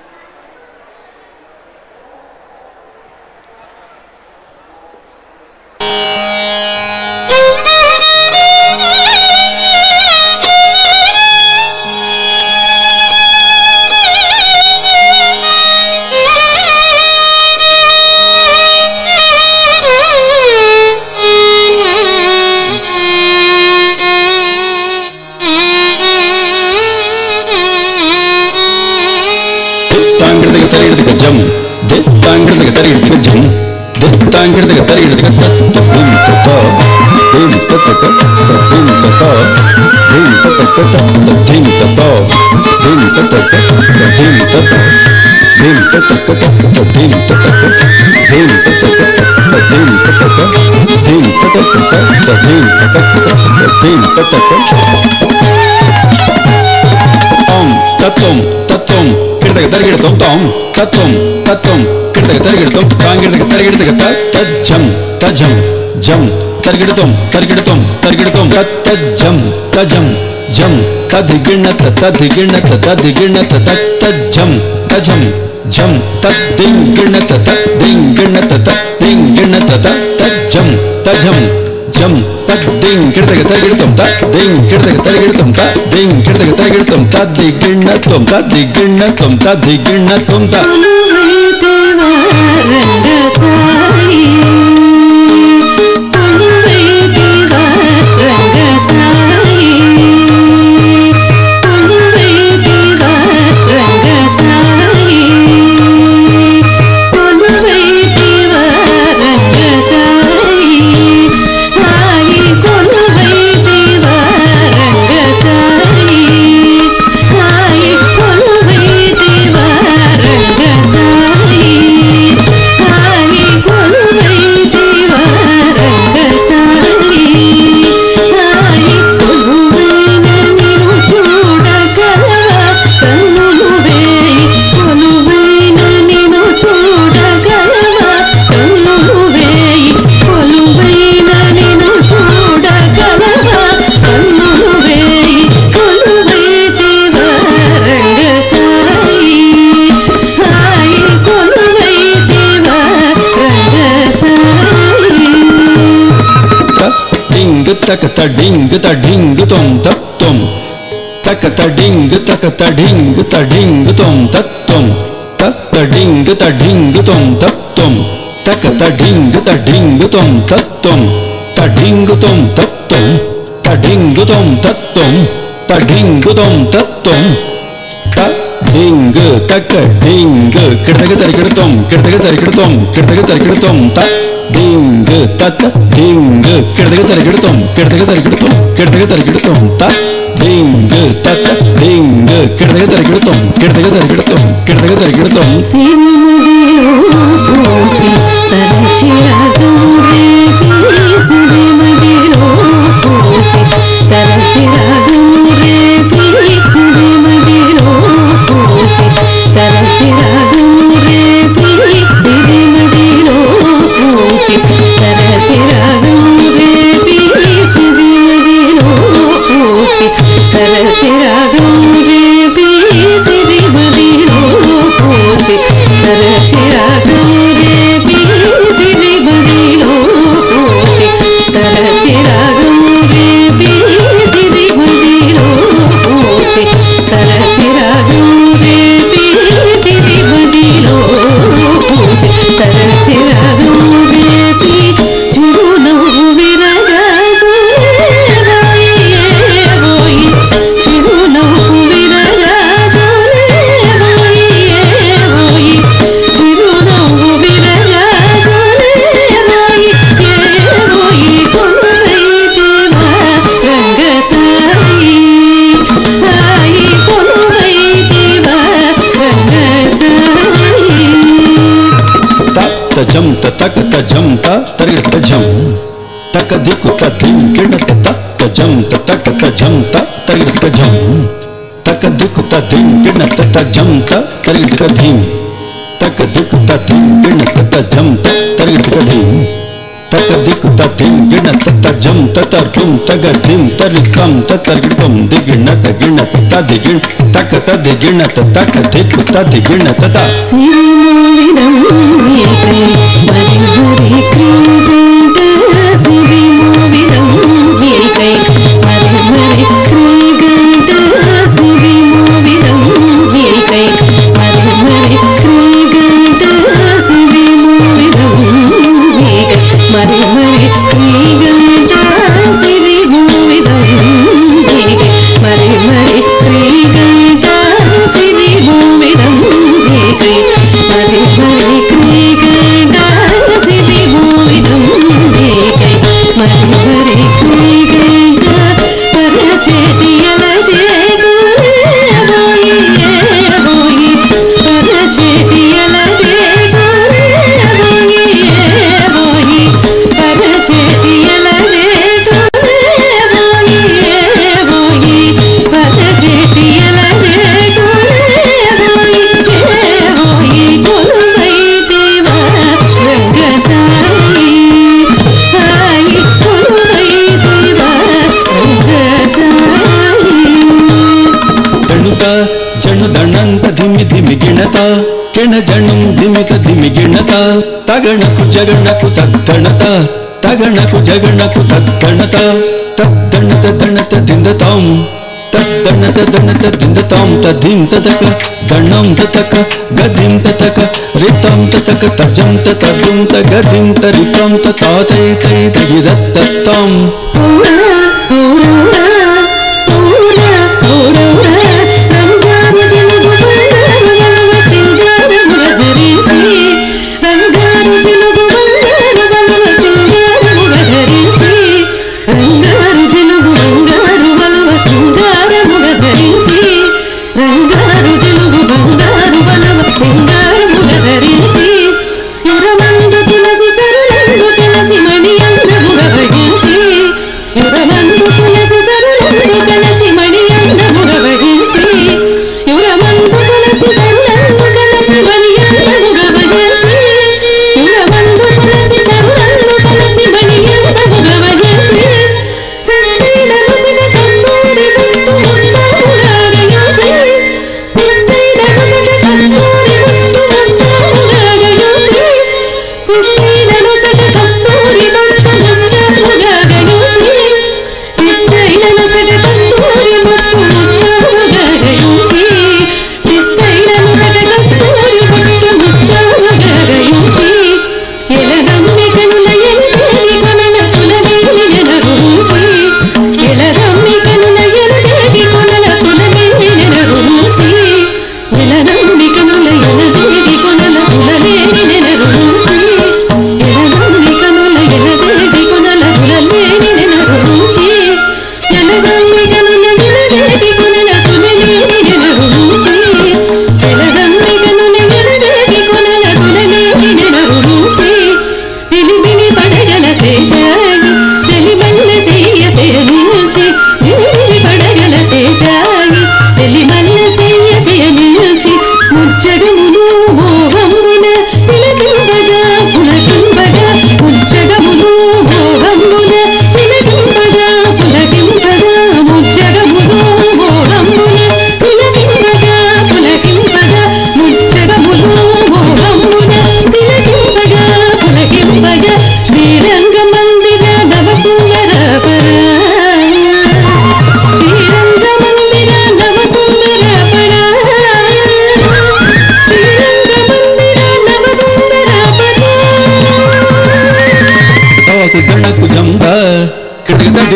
జం దిత్తాంగిడదగ తరిగిడదగ జం దిత్తాంగిడదగ తరిగిడదగ తత్తం తత దిం తతక తత్తం తత దిం తతక తత్తం తత దిం తతక తత్తం తత దిం తతక తత్తం తతక దిం తతక తత్తం తతక దిం తతక తత్తం తతక ఓం తత్వం తత్వం కిడదగ తరిగిడతం తం తత్వం తత్వం కిడదగ తరిగిడతం తాంగిడదగ తరిగిడదగ తజ్జం తజం జం తరిగిడతం తరిగిడతం తరిగిడతం తజ్జం తజం జం తదిగిణత తదిగిణత తదిగిణత తజ్జం తజం జం తద్దింగిణత తద్దింగిణత తద్దింగిణత తజ్జం తజం జం తద్దిం కిడదగ తరిగిడతం తద్దిం కిడదగ తరిగిడతం తద్దిం కిడదగ తరిగిడతం తద్దిగిణతం తద్దిగిణతం తద్దిగిణతం తకత డింగ్ తడింగ్ తం తత్వం తకత డింగ్ తకత డింగ్ తడింగ్ తం తత్వం తత డింగ్ తడింగ్ తం తత్వం తకత డింగ్ తడింగ్ తం తత్వం తడింగ్ తం తత్వం తడింగ్ తం తత్వం తడింగ్ తం తత్వం డింగ్ తక డింగ్ కిడదగ తరిగిడతం కిడదగ తరిగిడతం కిడదగ తరిగిడతం త డింగ్ తత డింగ్ కిడదగ తరిగిడతం కిడదగ తరిగిడతం కిడదగ తరిగిడతం త దింగ్ తక దింగ్ కిడదగ తరిగిడతాం కిడదగ తరిగిడతాం కిడదగ తరిగిడతాం సిరిమదిలో పూచి తరచిరగం రేపి సిరిమదిలో పూచి తరచిరగం రేపి సిరిమదిలో పూచి తరచిరగం రేపి సిరిమదిలో పూచి తరచిరగం రేపి సిరిమదిలో పూచి తరచిరగం రేపి సిరిమదిలో పూచి తరచిరగం రేపి సిరిమదిలో పూచి తరచిరగం రేపి సిరిమదిలో పూచి తరచిరగం రేపి సిరిమదిలో పూచి తరచిరగం రేపి చిరునవ్వు విరజాజులేవోయి చిరునవ్వు విరజాజులేవోయి చిరునవ్వు విరజాజులేవోయి ఏవోయి కొలువైతివా రంగసాయి హాయి కొలువైతివా రంగసాయి తజం తక తజం తరిగిడ తజం తక దిక్కు తదిం కిడత తజం తక తజం తరిగిడ తజం తక దిక్కు తదిం కిడత తజం తరిగిడ తదిం తక దిక్కు తదిం కిడత తజం తరిగిడ తదిం తక దిక్కు తదిం కిడత తజం తతర్కం తగదిం తరికం తతర్కం దిగిణ తగిణ తదిగిణ తక తదిగిణ తక దిక్కు తదిగిణ తత సిరిమోవిదం ఏకై మరి మరి క్రీడంట సిరిమోవిదం ఏకై మరి మరి క్రీడంట సిరిమోవిదం ఏకై మరి మరి క్రీడంట సిరిమోవిదం ఏకై మరి మరి క్రీడంట సిరిమోవిదం ఏకై మరి మరి క్రీడంట సిరిమోవిదం ఏకై మరి మరి క్రీడంట సిరిమోవిదం ఏకై మరి మరి క్రీడంట పరచేటియలదే గురేవోయి ఏవోయి పరచేటియలదే గురేవోయి ఏవోయి పరచేటియలదే గురేవోయి ఏవోయి పరచేటియలదే గురేవోయి ఏవోయి కొలువైతివా రంగసాయి హాయి కొలువైతివా రంగసాయి దణుత జను దణంత ధిమి ధిమి గిణత కిణ జణం ధిమిత ధిమి గిణత తగణకు జగణకు తద్దణత తగణకు జగణకు తద్దణత తద్దణత దణత దిందతాం తద్దణత దణత దిందతాం తధిం తతక దణం తతక గదిం తతక రితం తతక తజం తదిం తగదిం తరితం తతాతై తై తగిదత్తాం ఔరా ఔరౌరా ఔరా ఔరౌరా రంగారు జలుబు బంగారు వలవ సింగారముల ధరించి రంగారు జలుబు బంగారు వలవ సింగారముల ధరించి రంగారు జలుబు బంగారు వలవ సింగారముల ధరించి రంగారు జలుబు బంగారు వలవ సింగారముల ధరించి ఎరమందు తులసి సరులందు తులసి మణి అందముగ వడించి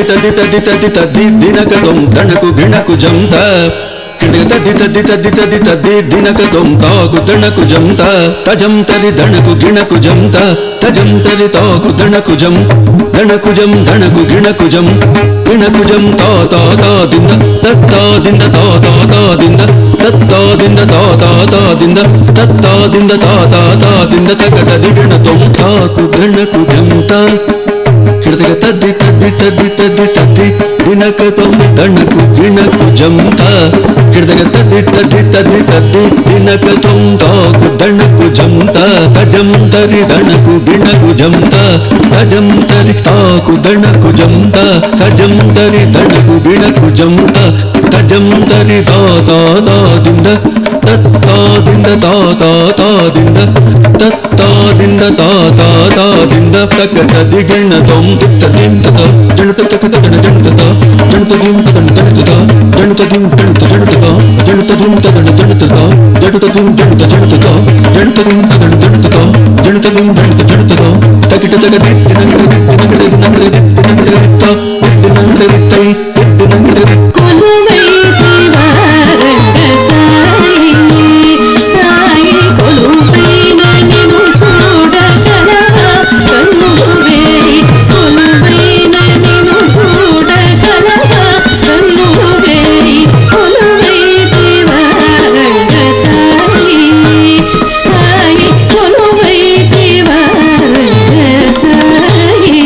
తది తది తది తది దినకతం తణకు గిణకు జంత తది తది తది తది తది దినకతం తాకు తణకు జంత తజం తరి దణకు గిణకు జంత తజం తరి తాకు దణకు జం దణకుజం దణకు గిణకుజం గిణకుజం తా తా తా దింద తత్తా దింద తా తా తా దింద తత్తా దింద తా తా తా దింద తత్తా దింద తా తా తా దింద తగద దిగణతం తాకు గణకుజం తా కిడతగ తద్ది తద్ది తద్ది తద్ది తద్ది దినకతం దణకు గిణకుజం తా కిడతగ తద్ది తద్ది తద్ది తద్ది దినకతం తాకు దణకుజం తా తజం తరి దణకు గిణకుజం తా తజం తరి తాకు దణకుజం తా తజం తరి దణకు గిణకుజం తా తజం తరి తా తా తా దింద తత్తా దింద తా తా తా దింద తత్తా దింద తా తా తా దింద తగద దిగణతం తదింత జణత తగద జణత జణత దింత జణత జణత దింత జణత జణత దింత జణత జణత దింత జణత జణత దింత జణత జణత దింత జణత తగిట తగది దినగది దినగది దినగది దినగది తా దినగది తై దినగది కొలువై దివారంగ సాయి రాయి కొలువై నిన్ను చూడగలవా కన్నువేయి కొలువై నిన్ను చూడగలవా కన్నువేయి కొలువై దివారంగ సాయి రాయి కొలువై దివారంగ సాయి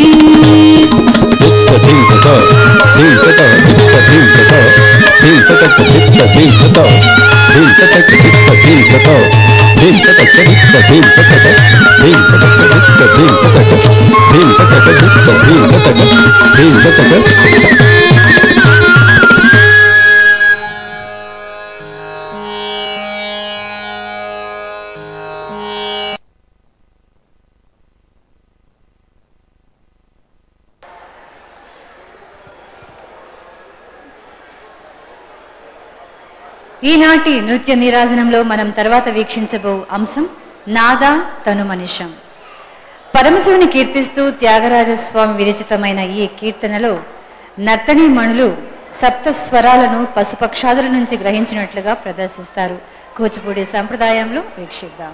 ఈనాటి నృత్య నీరాజనంలో మనం తర్వాత వీక్షించబో అంశం నాద తను మనిషం. పరమశివుని కీర్తిస్తూ త్యాగరాజస్వామి విరచితమైన ఈ కీర్తనలో నర్తనీమణులు సప్త స్వరాలను పశుపక్షాదుల నుంచి గ్రహించినట్లుగా ప్రదర్శిస్తారు. కూచిపూడి సంప్రదాయంలో వీక్షిద్దాం.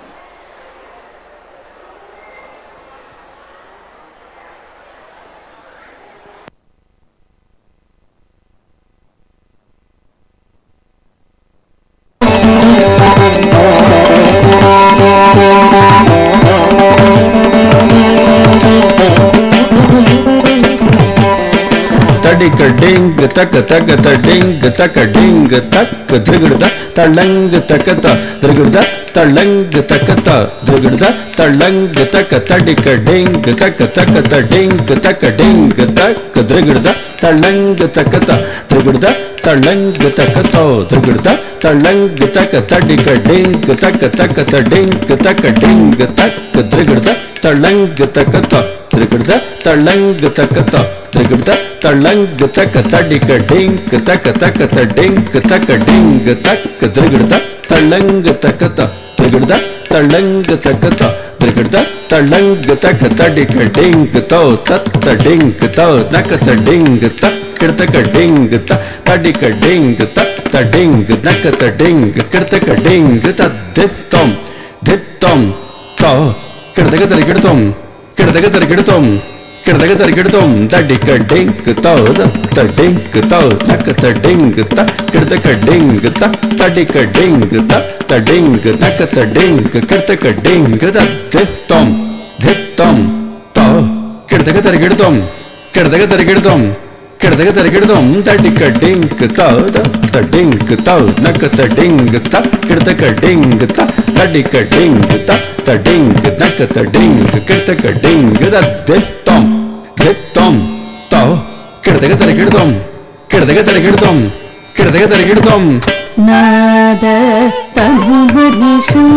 తడిక డింగ్ తక తక తడింగ్ తక డింగ్ తక్ దిగుడుద తళంగ్ తకత దిగుడుద తళంగ్ తకత దిగుడుద తళంగ్ తక తడిక డింగ్ తక తక తడింగ్ తక డింగ్ తక్ దిగుడుద తళంగ్ తకత దిగుడుద తళంగ్ తకతో దిగుడుద తళంగ్ తక తడిక డింగ్ తక తక తడింగ్ తక డింగ్ తక్ దిగుడుద తళంగ్ తకత దిగుడుద తళంగ్ తకత దిగుడుద తళంగ్ తక తడిక డింగ్ తక తక తడింగ్ తక డింగ్ తక్ దిగుడుద తళంగ్ తకత దిగుడుద తళంగ్ తకత దిగుడుద తళంగ్ తక తడిక డింగ్ తో తత్త డింగ్ తో నకత డింగ్ తక్ కిడతక డింగ్ త తడిక డింగ్ తత్త డింగ్ నకత డింగ్ కిడతక డింగ్ తద్దిత్తం దిత్తం తో కిడతక తరిగిడతం కిడతక తరిగిడతం కిడతక తరిగిడతం తడిక డింగ్ తో తత్త డింగ్ తో నకత డింగ్ త కిడతక డింగ్ త తడిక డింగ్ త తడింగ్ నకత డింగ్ కిడతక డింగ్ తద్దిత్తం దిత్తం తో కిడతక తరిగిడతం కిడతక తరిగిడతం కిడతక తరిగిడతం తడిక డింగ్ తో తడింగ్ తో నకత డింగ్ త కిడతక డింగ్ త తడిక డింగ్ త తడింగ్ నకత డింగ్ కిడతక డింగ్ తద్దిత్తం దిత్తం తో కిడతక తరిగిడతం కిడతక తరిగిడతం కిడతక తరిగిడతం నాద తను మనిషం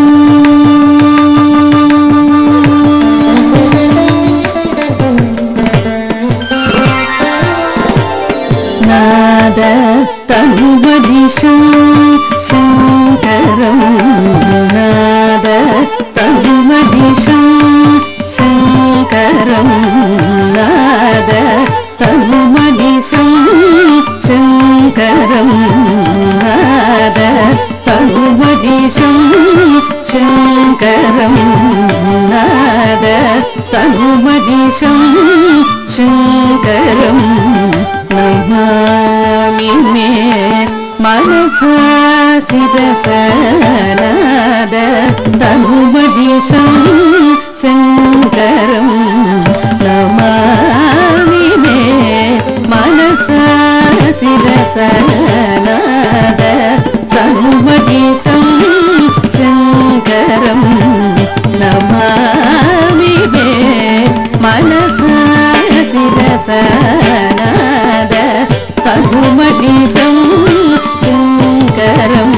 నాద తను మనిషం శంకరం నాద తను మనిషం శంకరం నాద తను మనిషం శంకరం నాద తనుమనిషం శంకరం నమామి మే మనసా శిరస నాద తనుమనిషం శంకరం నమామి మే మనసా శిరస నాద తనుమనిషం శంకరం నమామి మే మనసా శిరస నాద తనుమనిషం శంకరం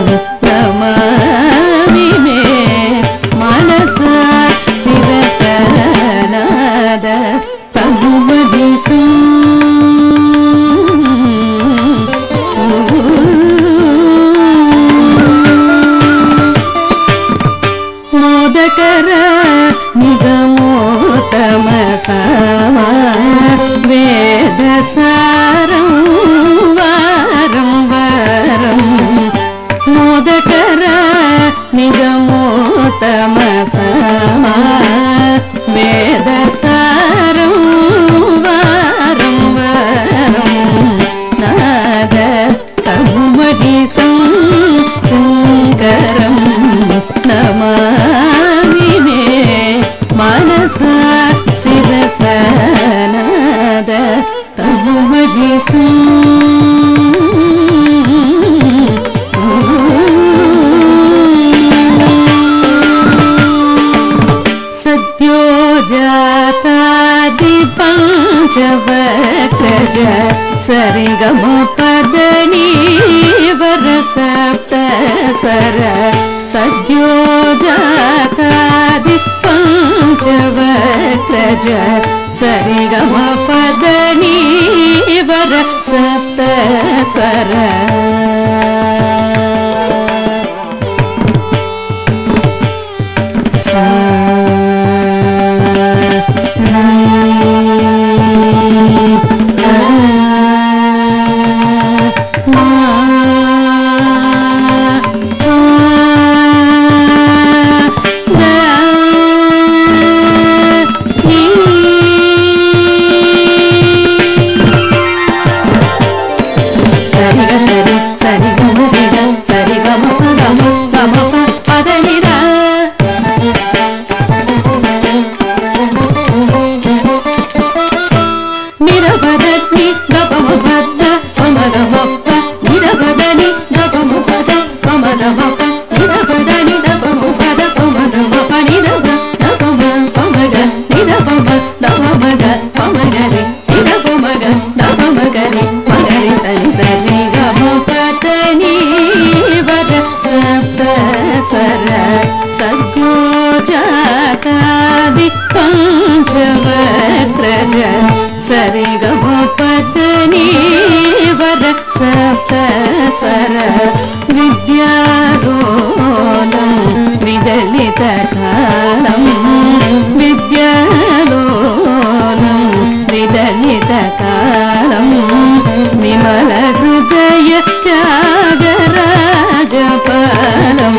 నమామి మే మనసా శిరస నాద తనుమనిషం మోదకర నిగమోత్తమ సమా వేద సారం వారం వారం మోదకర నిగమోత్తమ సమా వేద సారం వారం వారం నాద తనుమనిషం శంకరం నమామి మే మనసా శిరస నాద తనుమనిషం సద్యోజాతాది పంచవక్రజ సరిగమ పదని వర సప్త స్వర సద్యోజాతాది పంచవక్రజ సరిగమ పదని వర సప్త స్వర విద్యాలోలం విదలిత కాలం విద్యాలోలం విదలిత కాలం విమల హృదయ త్యాగరాజ ఫలం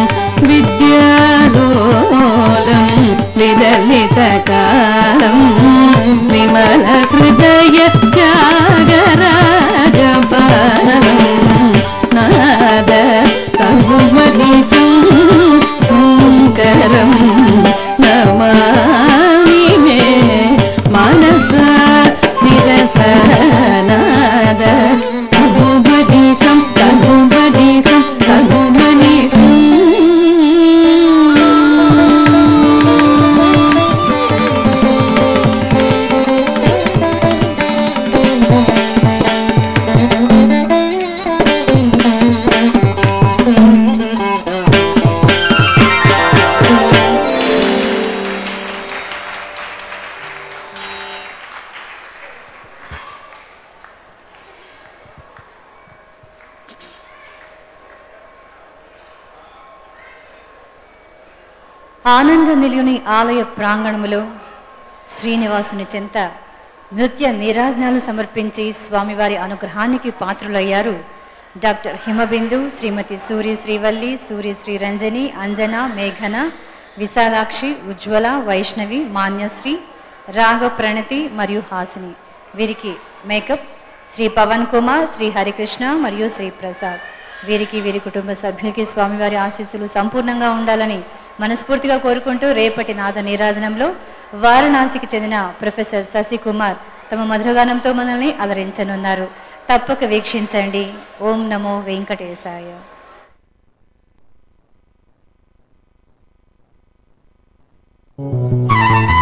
విద్యాలోలం విదలిత కాలం విమల హృదయ త్యాగరాజ ఫలం నాద తనుమనిషం శంకరం నమామి మే మనసా శిరస నాద తనుమనిషం తనుమనిషం తనుమనిషం ఆనంద నిలయుని ఆలయ ప్రాంగణములో శ్రీనివాసుని చెంత నృత్య నీరాజనాలు సమర్పించి స్వామివారి అనుగ్రహానికి పాత్రులయ్యారు డాక్టర్ హిమబిందు, శ్రీమతి సూరి శ్రీవల్లి, సూరి శ్రీ రంజని, అంజన, మేఘన, విశాలాక్షి, ఉజ్వల, వైష్ణవి, మాన్యశ్రీ, రాగ ప్రణతి మరియు హాసిని. వీరికి మేకప్ శ్రీ పవన్ కుమార్, శ్రీ హరికృష్ణ మరియు శ్రీ ప్రసాద్. వీరికి వీరి కుటుంబ సభ్యులకి స్వామివారి ఆశీస్సులు సంపూర్ణంగా ఉండాలని మనస్ఫూర్తిగా కోరుకుంటూ రేపటి నాద నీరాజనంలో వారణాసికి చెందిన ప్రొఫెసర్ శశికుమార్ తమ మధురగానంతో మనల్ని అలరించనున్నారు. తప్పక వీక్షించండి. ఓం నమో వెంకటేశాయ. Oh